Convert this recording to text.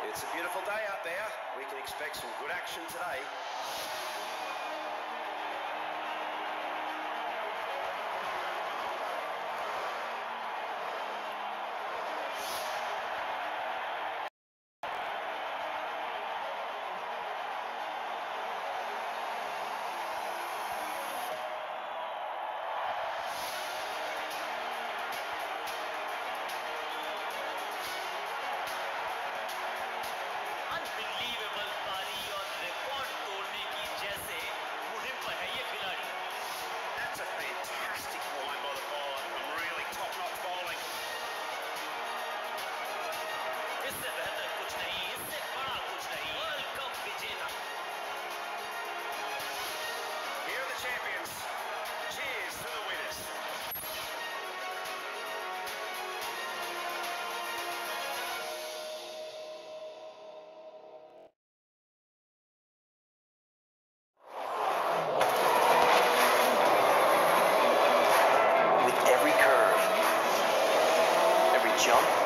It's a beautiful day out there. We can expect some good action today. Unbelievable पारी और record तोड़ने की जैसे मुहिम पर है ये खिलाड़ी. That's a fantastic line by the bowler. Some really top-notch bowling. इससे बेहतर कुछ नहीं, इससे बड़ा कुछ नहीं. वर्ल्ड कप विजेता. Here are the champions. Cheers to the winners. With every curve, every jump,